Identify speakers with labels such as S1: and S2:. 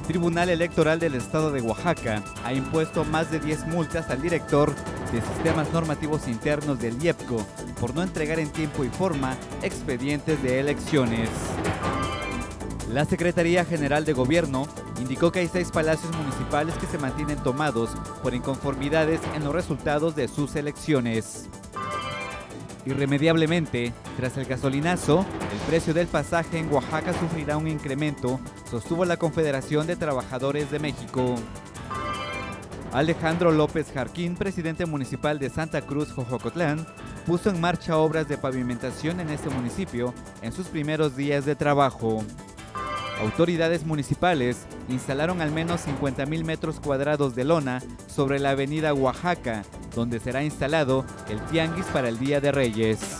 S1: Tribunal Electoral del Estado de Oaxaca ha impuesto más de 10 multas al director de Sistemas Normativos Internos del IEPCO por no entregar en tiempo y forma expedientes de elecciones. La Secretaría General de Gobierno indicó que hay 6 palacios municipales que se mantienen tomados por inconformidades en los resultados de sus elecciones. Irremediablemente, tras el gasolinazo, el precio del pasaje en Oaxaca sufrirá un incremento, sostuvo la Confederación de Trabajadores de México. Alejandro López Jarquín, presidente municipal de Santa Cruz, Jojocotlán, puso en marcha obras de pavimentación en este municipio en sus primeros días de trabajo. Autoridades municipales instalaron al menos 50,000 metros cuadrados de lona sobre la avenida Oaxaca, donde será instalado el Tianguis para el Día de Reyes.